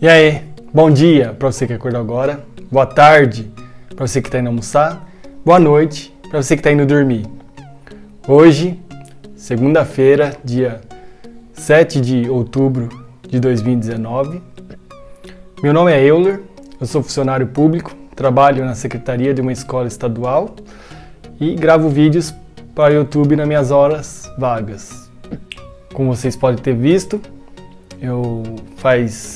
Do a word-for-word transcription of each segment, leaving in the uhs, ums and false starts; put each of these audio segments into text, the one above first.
E aí, bom dia para você que acordou agora, boa tarde para você que está indo almoçar, boa noite para você que está indo dormir. Hoje, segunda-feira, dia sete de outubro de dois mil e dezenove, meu nome é Euler, eu sou funcionário público, trabalho na secretaria de uma escola estadual e gravo vídeos para o YouTube nas minhas horas vagas. Como vocês podem ter visto, eu faz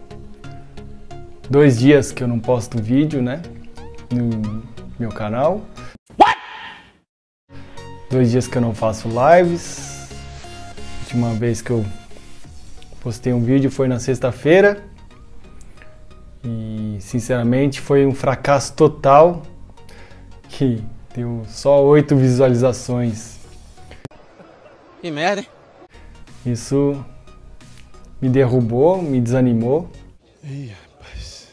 dois dias que eu não posto vídeo, né, no meu canal. What? Dois dias que eu não faço lives. A última vez que eu postei um vídeo foi na sexta-feira. E, sinceramente, foi um fracasso total, que deu só oito visualizações. Que merda, hein? Isso me derrubou, me desanimou. Ih, rapaz.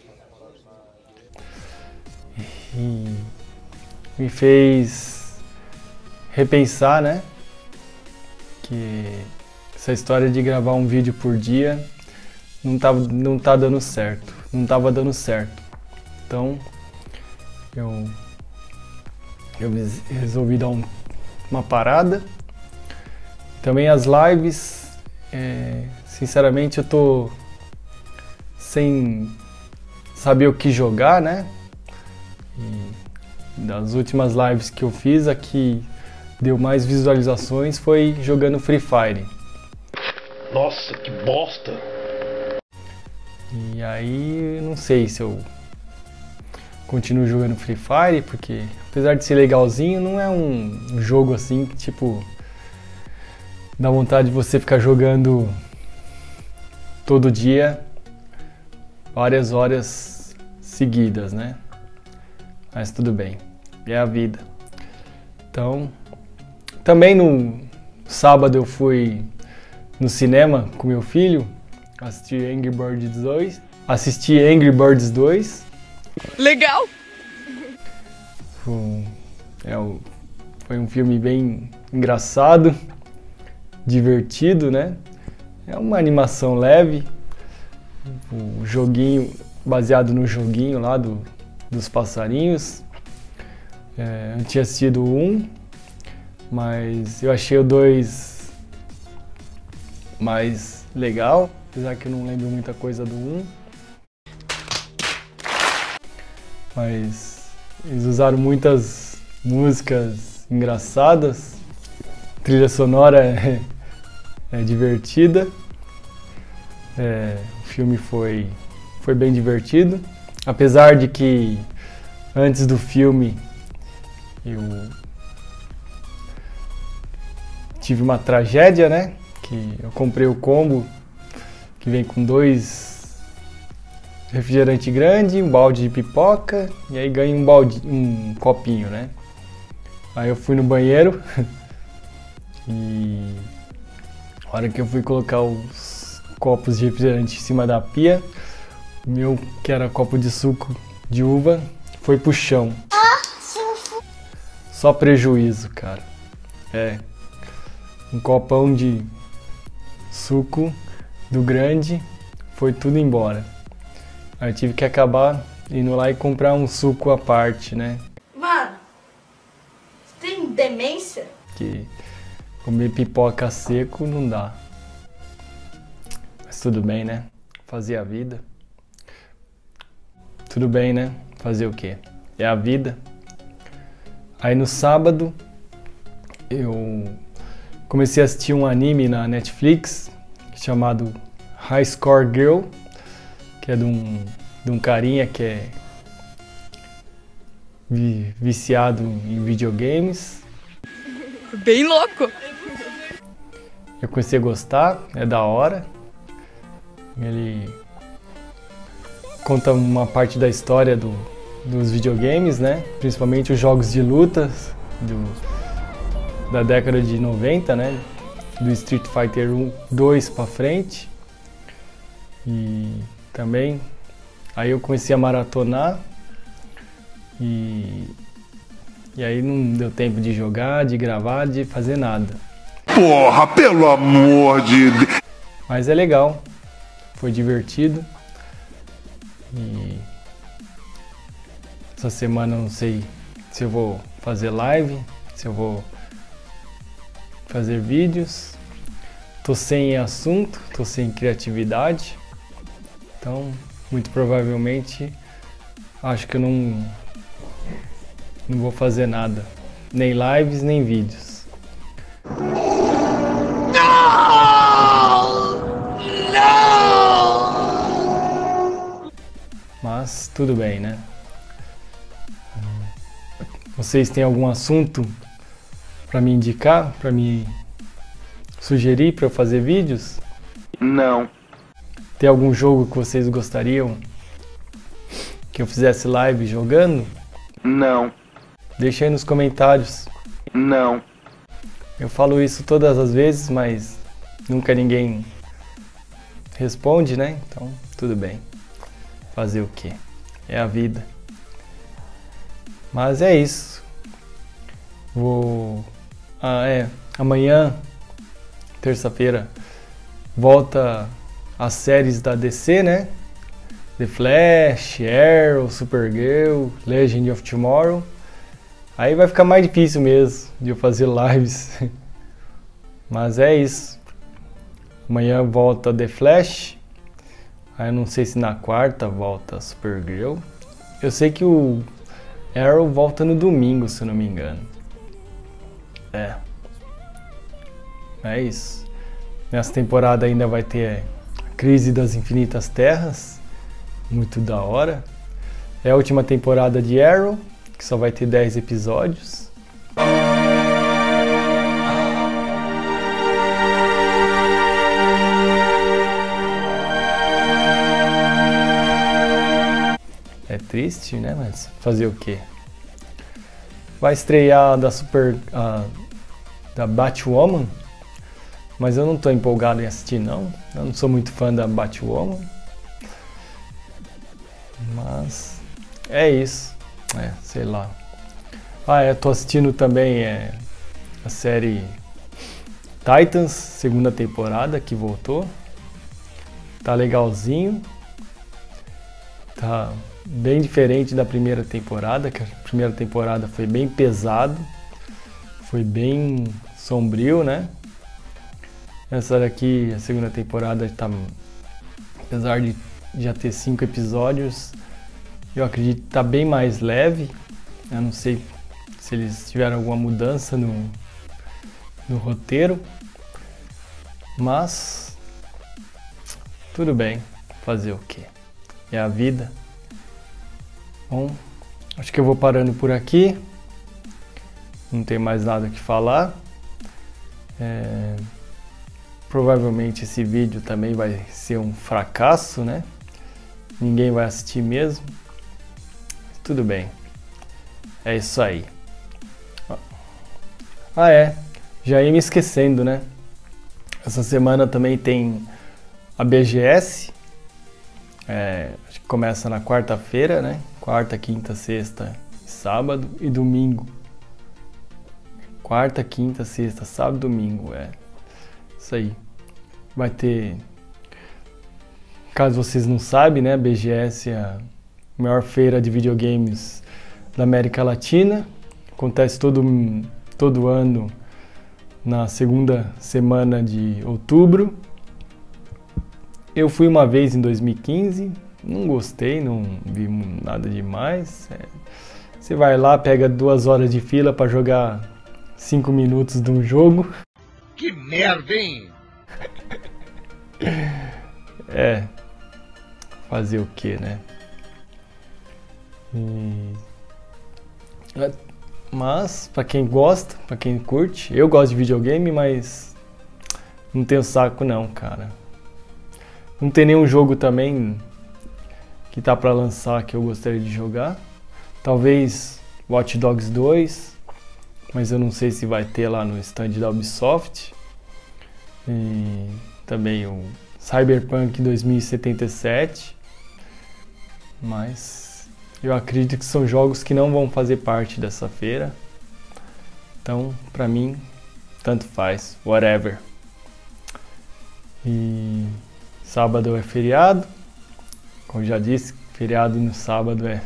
E me fez repensar, né, que essa história de gravar um vídeo por dia não tá, não tá dando certo, não tava dando certo. Então eu, eu resolvi dar um, uma parada. Também as lives, é, sinceramente eu tô sem saber o que jogar, né? E das últimas lives que eu fiz, a que deu mais visualizações foi jogando Free Fire. Nossa, que bosta! E aí, não sei se eu continuo jogando Free Fire, porque apesar de ser legalzinho, não é um jogo assim que, tipo, dá vontade de você ficar jogando todo dia, várias horas seguidas, né? Mas tudo bem, é a vida. Então, também no sábado eu fui no cinema com meu filho, assisti Angry Birds dois. Assisti Angry Birds dois. Legal! Foi, é, foi um filme bem engraçado, divertido, né? É uma animação leve, o joguinho, baseado no joguinho lá do, dos passarinhos. É, eu tinha assistido o um, mas eu achei o dois mais legal, apesar que eu não lembro muita coisa do um. Mas eles usaram muitas músicas engraçadas, a trilha sonora é, é divertida, é, o filme foi, foi bem divertido, apesar de que antes do filme eu tive uma tragédia, né? Que eu comprei o combo que vem com dois refrigerante grande, um balde de pipoca e aí ganha um balde, um copinho, né? Aí eu fui no banheiro e a hora que eu fui colocar os copos de refrigerante em cima da pia, o meu, que era copo de suco de uva, foi pro chão. Só prejuízo, cara. É, um copão de suco do grande, foi tudo embora. Aí eu tive que acabar indo lá e comprar um suco à parte, né? Mano, você tem demência? Que comer pipoca seco não dá. Mas tudo bem, né? Fazer a vida. Tudo bem, né? Fazer o quê? É a vida. Aí no sábado eu comecei a assistir um anime na Netflix chamado High Score Girl, que é de um, de um carinha que é vi, viciado em videogames. Bem louco! Eu comecei a gostar, é da hora. Ele conta uma parte da história do, dos videogames, né? Principalmente os jogos de lutas do, da década de noventa, né? Do Street Fighter um, dois pra frente. E também, aí eu comecei a maratonar e, e aí não deu tempo de jogar, de gravar, de fazer nada. Porra, pelo amor de Deus! Mas é legal, foi divertido. E essa semana eu não sei se eu vou fazer live, se eu vou fazer vídeos. Tô sem assunto, tô sem criatividade. Então, muito provavelmente, acho que eu não, não vou fazer nada. Nem lives, nem vídeos. Mas tudo bem, né? Vocês têm algum assunto para me indicar, para me sugerir para eu fazer vídeos? Não. Tem algum jogo que vocês gostariam que eu fizesse live jogando? Não. Deixa aí nos comentários. Não. Eu falo isso todas as vezes, mas nunca ninguém responde, né? Então, tudo bem. Fazer o quê? É a vida. Mas é isso. Vou... Ah, é. Amanhã, terça-feira, volta as séries da D C, né? The Flash, Arrow, Supergirl, Legend of Tomorrow. Aí vai ficar mais difícil mesmo de eu fazer lives. Mas é isso. Amanhã volta The Flash. Aí eu não sei se na quarta volta Supergirl. Eu sei que o Arrow volta no domingo, se eu não me engano. É. É isso. Nessa temporada ainda vai ter a Crise das Infinitas Terras. Muito da hora. É a última temporada de Arrow, que só vai ter dez episódios. É triste, né? Mas fazer o quê? Vai estrear da Super... Uh, da Batwoman. Mas eu não tô empolgado em assistir, não. Eu não sou muito fã da Batwoman. Mas... é isso. É, sei lá. Ah, é, tô assistindo também é, a série Titans, segunda temporada, que voltou. Tá legalzinho. Tá bem diferente da primeira temporada, que a primeira temporada foi bem pesado. Foi bem sombrio, né? Essa daqui, a segunda temporada, tá, apesar de já ter cinco episódios, eu acredito que tá bem mais leve. Eu não sei se eles tiveram alguma mudança no, no roteiro, mas tudo bem, fazer o quê? É a vida. Bom, acho que eu vou parando por aqui. Não tem mais nada que falar. É, provavelmente esse vídeo também vai ser um fracasso, né? Ninguém vai assistir mesmo. Tudo bem. É isso aí. Ah, é. Já ia me esquecendo, né? Essa semana também tem a B G S. É, acho que começa na quarta-feira, né? Quarta, quinta, sexta, sábado e domingo. Quarta, quinta, sexta, sábado, domingo. É isso aí. Vai ter... Caso vocês não sabem, né? A B G S é a maior feira de videogames da América Latina. Acontece todo, todo ano na segunda semana de outubro. Eu fui uma vez em dois mil e quinze, não gostei, não vi nada demais. É, você vai lá, pega duas horas de fila para jogar cinco minutos de um jogo. Que merda, hein? É, fazer o que, né? E... Mas, pra quem gosta, pra quem curte, eu gosto de videogame, mas não tenho saco não, cara. Não tem nenhum jogo também que tá pra lançar que eu gostaria de jogar. Talvez Watch Dogs dois, mas eu não sei se vai ter lá no stand da Ubisoft. E também o Cyberpunk dois mil e setenta e sete. Mas eu acredito que são jogos que não vão fazer parte dessa feira. Então, pra mim, tanto faz, whatever. E sábado é feriado, como já disse, Feriado no sábado é,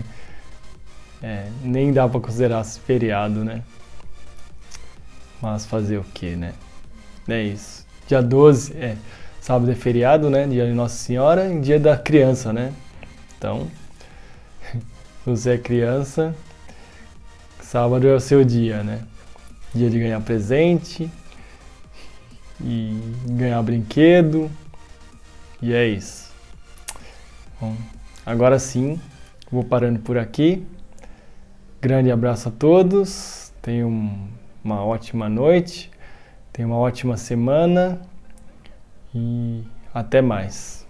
é nem dá pra considerar feriado, né? Mas fazer o que, né? É isso. Dia doze, é, sábado é feriado, né? Dia de Nossa Senhora e dia da criança, né? Então, se você é criança, sábado é o seu dia, né? Dia de ganhar presente e ganhar brinquedo. E é isso. Bom, agora sim, vou parando por aqui. Grande abraço a todos. Tenham uma ótima noite. Tenham uma ótima semana. E até mais.